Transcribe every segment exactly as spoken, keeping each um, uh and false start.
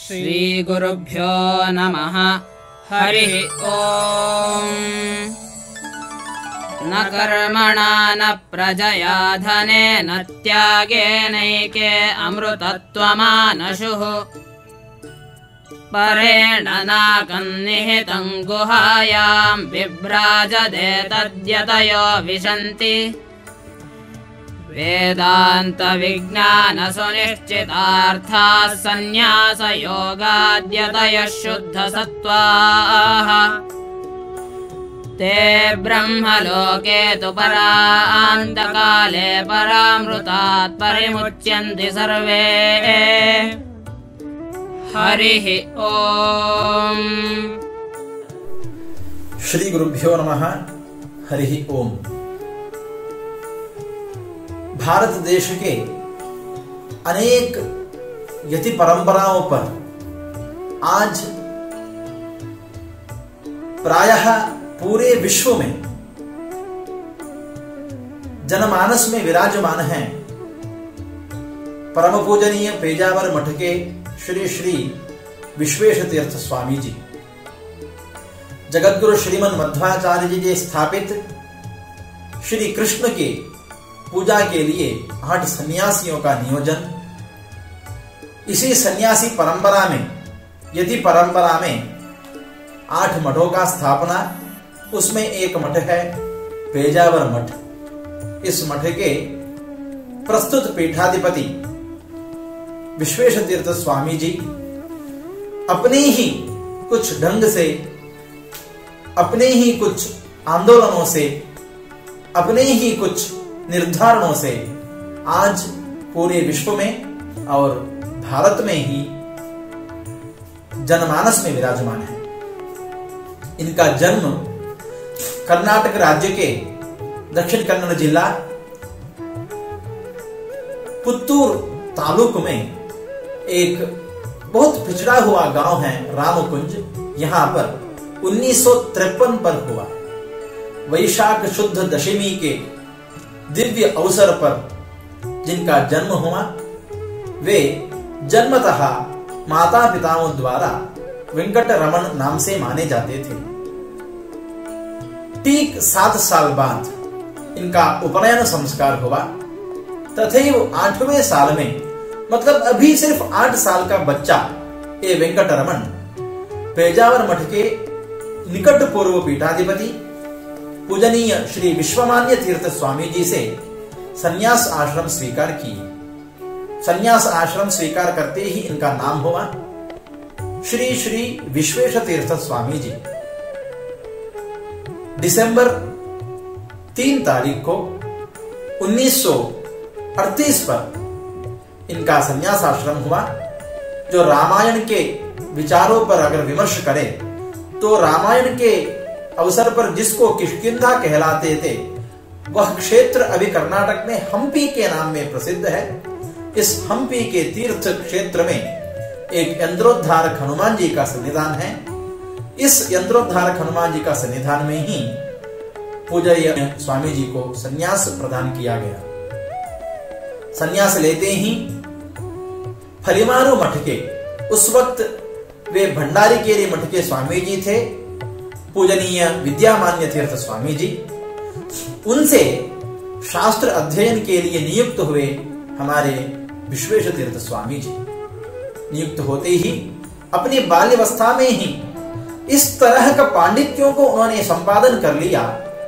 श्रीगुरुभ्यो नमः। हरिः ओम्। न कर्मणा न प्रजया धनेन त्यागेनैके अमृतत्वमानशुः। परेण नाकन्निहितं गुहायां बिभ्राजते तद्यतयो विशन्ति। वेदान्त विज्ञान सुनिश्चितार्थाः सन्न्यासयोगाद्यतयः शुद्धसत्त्वाः। ते ब्रह्मलोके तु परान्तकाले परामृतात् परिमुच्यन्ति सर्वे। हरिः ओम्। श्री गुरुभ्यो नमः। हरिः ओम्। भारत देश के अनेक यति परंपराओं पर आज प्रायः पूरे विश्व में जनमानस में विराजमान हैं परम पूजनीय पेजावर मठ के श्री श्री विश्वेश तीर्थ स्वामी जी। जगतगुरु श्रीमन मध्वाचार्य जी के स्थापित श्री कृष्ण के पूजा के लिए आठ सन्यासियों का नियोजन। इसी सन्यासी परंपरा में यदि परंपरा में आठ मठों का स्थापना, उसमें एक मठ है पेजावर मठ। इस मठ के प्रस्तुत पीठाधिपति विश्वेश तीर्थ स्वामी जी अपने ही कुछ ढंग से, अपने ही कुछ आंदोलनों से, अपने ही कुछ निर्धारणों से आज पूरे विश्व में और भारत में ही जनमानस में विराजमान है। इनका जन्म कर्नाटक राज्य के दक्षिण कन्नड़ जिला पुत्तूर तालुक में एक बहुत पिछड़ा हुआ गांव है रामकुंज। यहां पर उन्नीस सौ तिरपन पर हुआ। वैशाख शुद्ध दशमी के दिव्य अवसर पर जिनका जन्म हुआ, वे जन्मतः माता पिताओं द्वारा वेंकट रमन नाम से माने जाते थे। ठीक सात साल बाद इनका उपनयन संस्कार हुआ। तथैव आठवें साल में, मतलब अभी सिर्फ आठ साल का बच्चा ये वेंकट रमन पेजावर मठ के निकट पूर्व पीठाधिपति पूजनीय श्री विश्वमान्य तीर्थ स्वामी जी से सन्यास आश्रम स्वीकार किए। सन्यास आश्रम स्वीकार करते ही इनका नाम हुआ श्री श्री विश्वेश तीर्थ स्वामी जी। दिसंबर तीन तारीख को उन्नीस सौ अड़तीस पर इनका सन्यास आश्रम हुआ। जो रामायण के विचारों पर अगर विमर्श करे तो रामायण के अवसर पर जिसको किष्किंधा कहलाते थे, वह क्षेत्र अभी कर्नाटक में हम्पी के नाम में प्रसिद्ध है। इस हम्पी के तीर्थ क्षेत्र में एक यंत्रोद्धारक हनुमान जी का सन्निधान है। इस यंत्रोद्धारक हनुमान जी का सन्निधान में ही पूज्य स्वामी जी को सन्यास प्रदान किया गया। सन्यास लेते ही फलीमारू मठ के, उस वक्त वे भंडारी केरी मठ के स्वामी जी थे, पूजनीय विद्यामान्य तीर्थ स्वामी जी। उनसे शास्त्र अध्ययन के लिए नियुक्त हुए हमारे विश्वेश तीर्थ स्वामी जी। नियुक्त होते ही अपनी बाल्यावस्था में ही इस तरह का पांडित्यों को उन्होंने संपादन कर लिया।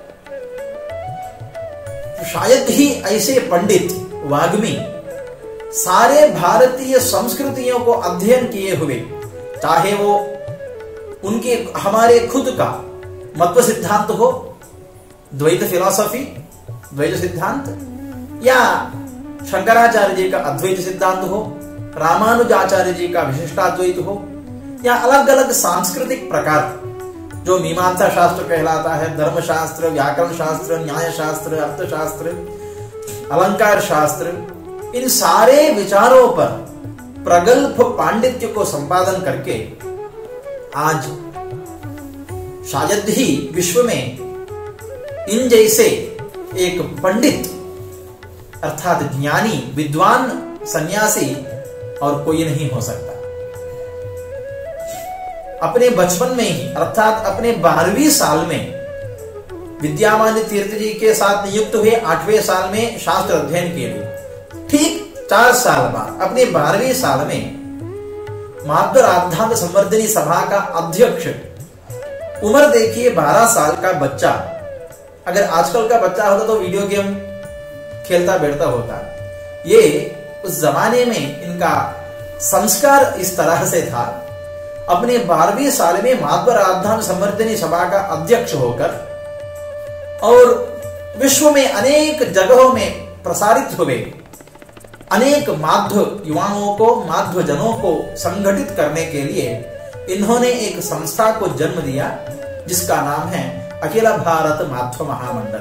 शायद ही ऐसे पंडित वाग्मी सारे भारतीय संस्कृतियों को अध्ययन किए हुए, चाहे वो उनके हमारे खुद का मत्व सिद्धांत हो, द्वैत फिलॉसफी, द्वैत सिद्धांत, या शंकराचार्य जी का अद्वैत सिद्धांत हो, रामानुजाचार्य जी का विशिष्टाद्वैत हो, या अलग अलग सांस्कृतिक प्रकार जो मीमांसा शास्त्र कहलाता है, धर्मशास्त्र, व्याकरण शास्त्र, न्याय शास्त्र, अर्थशास्त्र, अलंकार शास्त्र, इन सारे विचारों पर प्रगल्भ पांडित्य को संपादन करके आज शायद ही विश्व में इन जैसे एक पंडित अर्थात ज्ञानी विद्वान सन्यासी और कोई नहीं हो सकता। अपने बचपन में ही अर्थात अपने बारहवीं साल में विद्यामान्य तीर्थ जी के साथ नियुक्त हुए आठवें साल में शास्त्र अध्ययन के लिए ठीक चार साल बाद अपने बारहवीं साल में माध्व राधांत संवर्धनी सभा का अध्यक्ष, उम्र देखिए बारह साल का बच्चा, अगर आजकल का बच्चा होता तो वीडियो गेम खेलता बैठता होता, ये उस जमाने में इनका संस्कार इस तरह से था। अपने बारहवीं साल में माध्व राधांत संवर्धनी सभा का अध्यक्ष होकर और विश्व में अनेक जगहों में प्रसारित हुए अनेक माध्व युवाओं को, माध्व जनों को संगठित करने के लिए इन्होंने एक संस्था को जन्म दिया जिसका नाम है अखिल भारत माध्व महामंडल।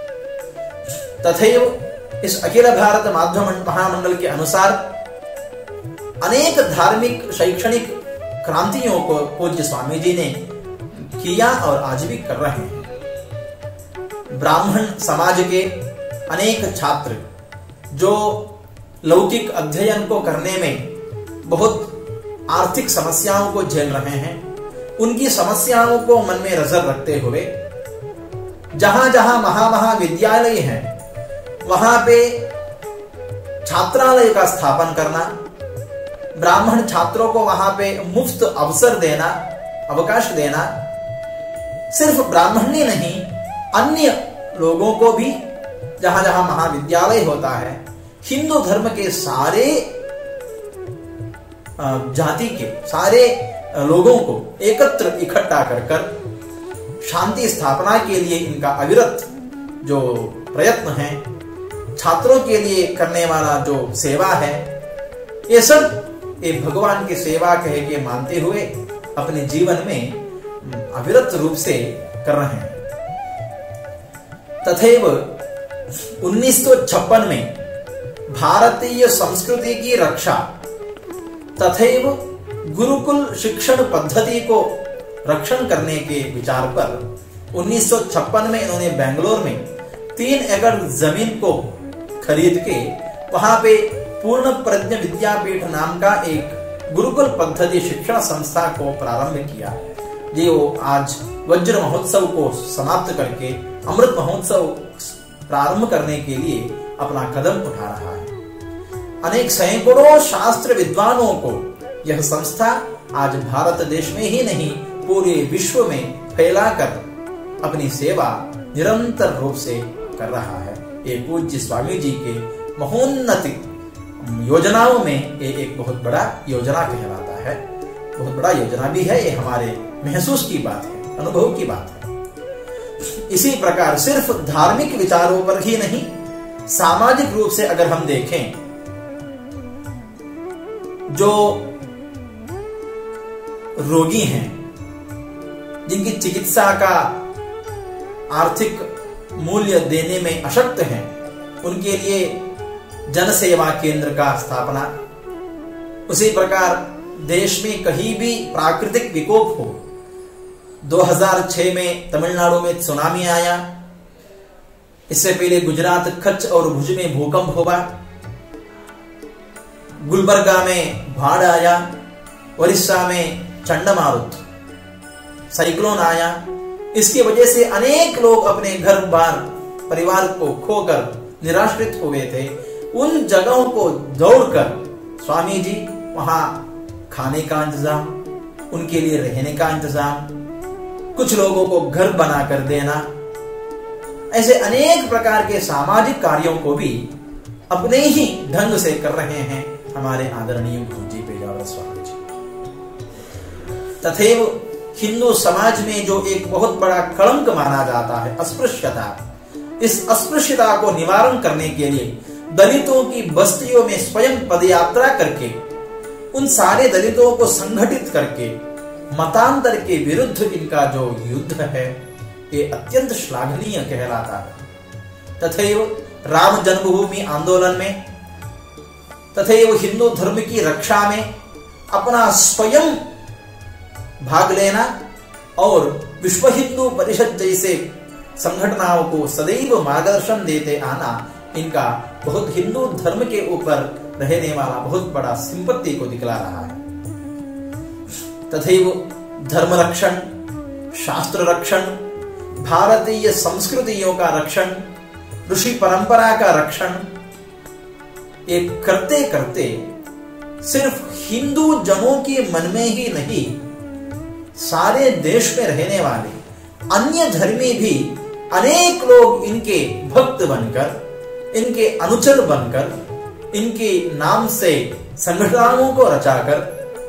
तथैव इस अखिल भारत माध्व महामंडल के अनुसार अनेक धार्मिक शैक्षणिक क्रांतियों को पूज्य स्वामी जी ने किया और आज भी कर रहे हैं। ब्राह्मण समाज के अनेक छात्र जो लौकिक अध्ययन को करने में बहुत आर्थिक समस्याओं को झेल रहे हैं, उनकी समस्याओं को मन में नजर रखते हुए जहां जहां महामहाविद्यालय हैं वहां पे छात्रालय का स्थापन करना, ब्राह्मण छात्रों को वहां पे मुफ्त अवसर देना, अवकाश देना, सिर्फ ब्राह्मण ही नहीं अन्य लोगों को भी जहां जहां महाविद्यालय होता है, हिंदू धर्म के सारे जाति के सारे लोगों को एकत्र इकट्ठा कर कर शांति स्थापना के लिए इनका अविरत जो प्रयत्न है, छात्रों के लिए करने वाला जो सेवा है, ये सब एक भगवान की सेवा कह के मानते हुए अपने जीवन में अविरत रूप से कर रहे हैं। तथैव उन्नीस सौ छप्पन में भारतीय संस्कृति की रक्षा तथैव गुरुकुल शिक्षण पद्धति को रक्षण करने के विचार पर उन्नीस सौ छप्पन में इन्होंने बेंगलोर में तीन एकड़ जमीन को खरीद के वहां पे पूर्ण प्रज्ञ विद्यापीठ नाम का एक गुरुकुल पद्धति शिक्षण संस्था को प्रारंभ किया, जो आज वज्र महोत्सव को समाप्त करके अमृत महोत्सव प्रारंभ करने के लिए अपना कदम उठा रहा है। अनेक सैकड़ों शास्त्र विद्वानों को यह संस्था आज भारत देश में ही नहीं पूरे विश्व में फैलाकर अपनी सेवा निरंतर रूप से कर रहा है। ये पूज्य स्वामी जी के महोन्नति योजनाओं में ये एक बहुत बड़ा योजना कहलाता है। बहुत बड़ा योजना भी है, ये हमारे महसूस की बात है, अनुभव की बात है। इसी प्रकार सिर्फ धार्मिक विचारों पर ही नहीं, सामाजिक रूप से अगर हम देखें, जो रोगी हैं, जिनकी चिकित्सा का आर्थिक मूल्य देने में अशक्त हैं, उनके लिए जन सेवा केंद्र का स्थापना। उसी प्रकार देश में कहीं भी प्राकृतिक विकोप हो, दो हज़ार छह में तमिलनाडु में सुनामी आया, इससे पहले गुजरात कच्छ और भुज में भूकंप हुआ, गुलबर्गा में बाढ़ आया, ओडिशा में चंडमारुत साइक्लोन आया। इसकी वजह से अनेक लोग अपने घर बार परिवार को खोकर निराश्रित हुए थे। उन जगहों को दौड़कर स्वामी जी वहां खाने का इंतजाम, उनके लिए रहने का इंतजाम, कुछ लोगों को घर बनाकर देना, ऐसे अनेक प्रकार के सामाजिक कार्यों को भी अपने ही ढंग से कर रहे हैं हमारे आदरणीय गुरु जी पेजावर स्वामी जी। तथैव हिंदू समाज में जो एक बहुत बड़ा कलंक माना जाता है अस्पृश्यता, इस अस्पृश्यता को निवारण करने के लिए दलितों की बस्तियों में स्वयं पदयात्रा करके उन सारे दलितों को संगठित करके मतांतर के विरुद्ध इनका जो युद्ध है ये अत्यंत श्लाघनीय कहलाता है। तथैव राम जन्मभूमि आंदोलन में, तथैव हिंदू धर्म की रक्षा में अपना स्वयं भाग लेना और विश्व हिंदू परिषद जैसे संगठनों को सदैव मार्गदर्शन देते आना, इनका बहुत हिंदू धर्म के ऊपर रहने वाला बहुत बड़ा सिंपत्ति को दिखला रहा है। तथैव धर्म रक्षण, शास्त्र रक्षण, भारतीय संस्कृतियों का रक्षण, ऋषि परंपरा का रक्षण, ये करते करते सिर्फ हिंदू जनों के मन में ही नहीं, सारे देश में रहने वाले अन्य धर्मी भी अनेक लोग इनके भक्त बनकर, इनके अनुचर बनकर, इनके नाम से संगठनों को रचाकर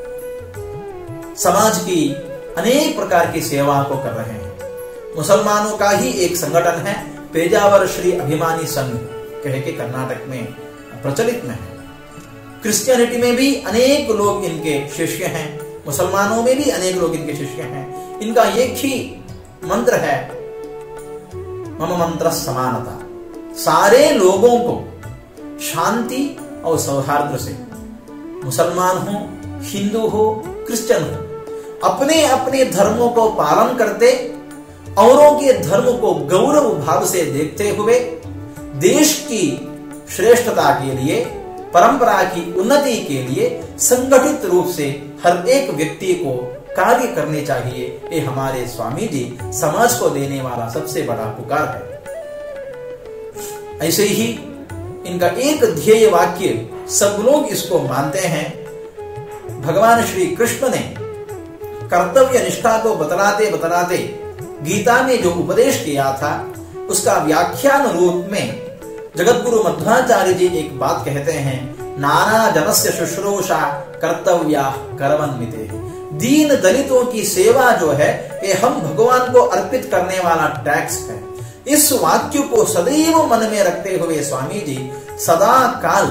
समाज की अनेक प्रकार की सेवाओं को कर रहे हैं। मुसलमानों का ही एक संगठन है पेजावर श्री अभिमानी संघ कह के कर्नाटक में प्रचलित में है। क्रिश्चियनिटी में भी अनेक लोग इनके शिष्य हैं, मुसलमानों में भी अनेक लोग इनके शिष्य हैं। इनका एक ही मंत्र है, मम मंत्र समानता। सारे लोगों को शांति और सौहार्द से, मुसलमान हो, हिंदू हो, क्रिश्चियन हो, अपने अपने धर्मों को पालन करते, औरों के धर्म को गौरव भाव से देखते हुए देश की श्रेष्ठता के लिए, परंपरा की उन्नति के लिए संगठित रूप से हर एक व्यक्ति को कार्य करने चाहिए। ये हमारे स्वामी जी समाज को देने वाला सबसे बड़ा पुकार है। ऐसे ही इनका एक ध्येय वाक्य सब लोग इसको मानते हैं। भगवान श्री कृष्ण ने कर्तव्य निष्ठा को बतलाते बतलाते गीता में जो उपदेश किया था, उसका व्याख्यान रूप में जगतगुरु मध्वाचार्य जी एक बात कहते हैं, नाना जनस्य शुश्रूषा कर्तव्या कर्मन्विते। दीन दलितों की सेवा जो है, ये हम भगवान को अर्पित करने वाला टैक्स है। इस वाक्य को सदैव मन में रखते हुए स्वामी जी सदा काल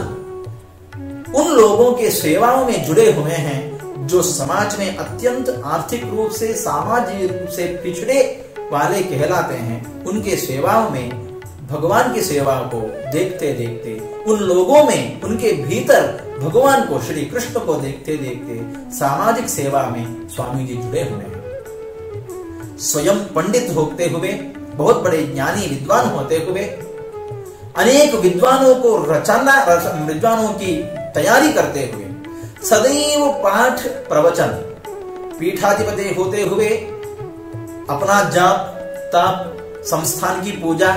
उन लोगों के सेवाओं में जुड़े हुए हैं जो समाज में अत्यंत आर्थिक रूप से, सामाजिक रूप से पिछड़े वाले कहलाते हैं। उनके सेवाओं में भगवान की सेवा को देखते देखते, उन लोगों में, उनके भीतर भगवान को, श्री कृष्ण को देखते देखते सामाजिक सेवा में स्वामी जी जुड़े हुए हैं। स्वयं पंडित होते हुए, बहुत बड़े ज्ञानी विद्वान होते हुए, अनेक विद्वानों को रचना, विद्वानों की तैयारी करते हुए, सदैव पाठ प्रवचन, पीठाधिपति होते हुए अपना जाप ताप, संस्थान की पूजा,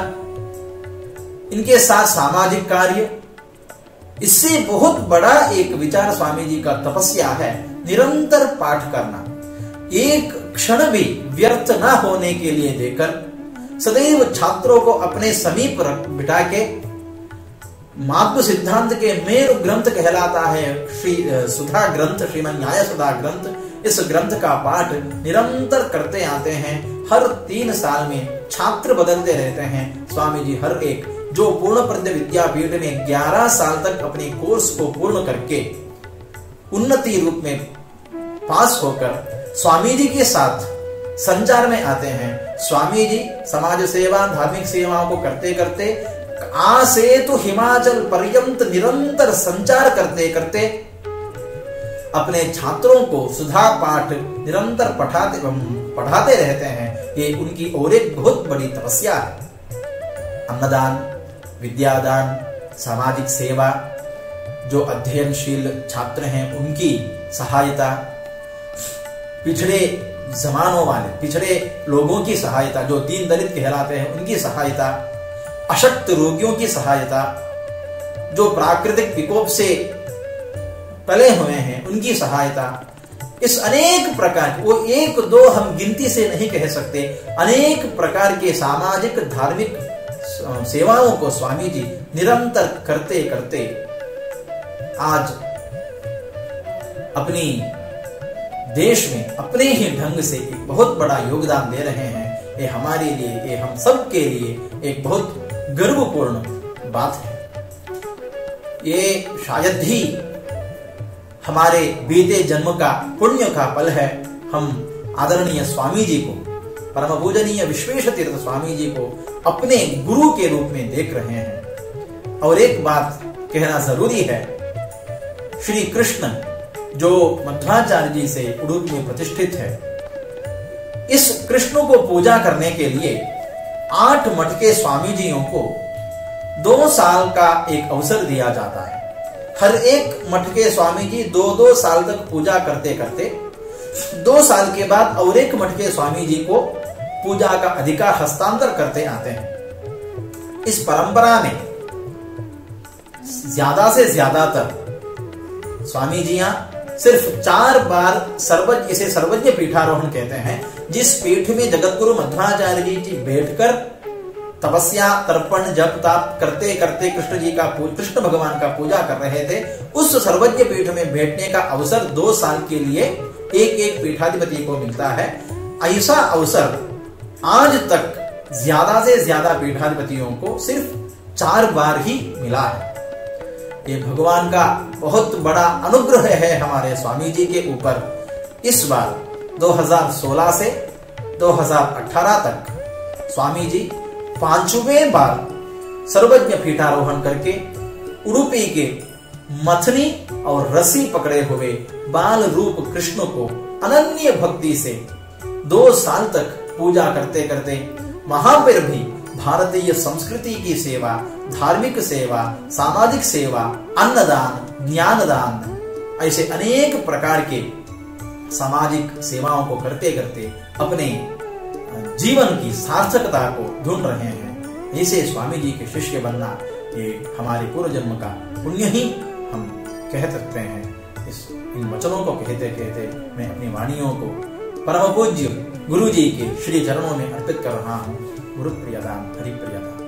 इनके साथ सामाजिक कार्य, इससे बहुत बड़ा एक विचार स्वामी जी का तपस्या है निरंतर पाठ करना। एक क्षण भी व्यर्थ न होने के लिए देकर सदैव छात्रों को अपने समीप बिठा के, माध्व सिद्धांत के मेरु ग्रंथ कहलाता है श्री सुधा ग्रंथ, श्रीमन न्याय सुधा ग्रंथ, इस ग्रंथ का पाठ निरंतर करते आते हैं। हर तीन साल में छात्र बदलते रहते हैं। स्वामी जी हर एक जो पूर्ण प्रज्ञ विद्यापीठ में ग्यारह साल तक अपने कोर्स को पूर्ण करके उन्नति रूप में पास होकर स्वामी जी के साथ संचार में आते हैं। स्वामी जी समाज सेवा, धार्मिक सेवाओं को करते करते आ से तो हिमाचल पर्यंत निरंतर संचार करते करते अपने छात्रों को सुधा पाठ निरंतर पढ़ाते पढ़ाते रहते हैं। ये उनकी और एक बहुत बड़ी तपस्या है। अन्नदान, विद्यादान, सामाजिक सेवा, जो अध्ययनशील छात्र हैं उनकी सहायता, पिछड़े जमानों वाले, पिछड़े लोगों की सहायता, जो दीन दलित कहलाते हैं उनकी सहायता, अशक्त रोगियों की सहायता, जो प्राकृतिक विकोप से पले हुए हैं उनकी सहायता, इस अनेक प्रकार, वो एक दो हम गिनती से नहीं कह सकते, अनेक प्रकार के सामाजिक धार्मिक सेवाओं को स्वामी जी निरंतर करते करते आज अपनी देश में अपने ही ढंग से एक बहुत बड़ा योगदान दे रहे हैं। ये हमारे लिए, ये हम सब के लिए एक बहुत गर्वपूर्ण बात है। ये शायद ही हमारे बीते जन्म का पुण्य का फल है। हम आदरणीय स्वामी जी को, परम पूजनीय विश्वेश तीर्थ स्वामी जी को अपने गुरु के रूप में देख रहे हैं। और एक बात कहना जरूरी है, श्री कृष्ण जो मध्वाचार्य जी से उडुपी में प्रतिष्ठित है, इस कृष्ण को पूजा करने के लिए आठ मठ के स्वामी जियों को दो साल का एक अवसर दिया जाता है। हर एक मठ के स्वामी जी दो दो साल तक पूजा करते करते दो साल के बाद और एक मठ के स्वामी जी को पूजा का अधिकार हस्तांतर करते आते हैं। इस परंपरा में ज्यादा से ज्यादातर स्वामी जियां सिर्फ चार बार सर्वज्ञ, इसे सर्वज्ञ पीठारोहण कहते हैं, जिस पीठ में जगतगुरु मध्वाचार्य जी जी बैठकर तपस्या तर्पण जप ताप करते करते कृष्ण जी का कृष्ण भगवान का पूजा कर रहे थे, उस सर्वज्ञ पीठ में बैठने का अवसर दो साल के लिए एक एक पीठाधिपति को मिलता है। ऐसा अवसर आज तक ज्यादा से ज्यादा पीठाधिपतियों को सिर्फ चार बार ही मिला है। ये भगवान का बहुत बड़ा अनुग्रह है हमारे स्वामी जी के ऊपर। इस बार दो हज़ार सोलह से दो हज़ार अठारह तक स्वामी जी पांचवें बार सर्वज्ञ पीठारोहण करके उडुपी के मथनी और रस्सी पकड़े हुए बाल रूप कृष्ण को अनन्य भक्ति से दो साल तक पूजा करते करते वहां पर भी भारतीय संस्कृति की सेवा, धार्मिक सेवा, सामाजिक सेवा, अन्नदान, ज्ञानदान, ऐसे अनेक प्रकार के सामाजिक सेवाओं को करते करते अपने जीवन की सार्थकता को ढूंढ रहे हैं। ऐसे स्वामी जी के शिष्य बनना ये हमारे पूर्व जन्म का पुण्य ही हम कह सकते हैं। इस इन वचनों को कहते कहते मैं अपनी वाणियों को परम पूज्य गुरु जी के श्री चरणों में अर्पित कर रहा हूँ। गुरु प्रियदाम, हरि प्रियदाम।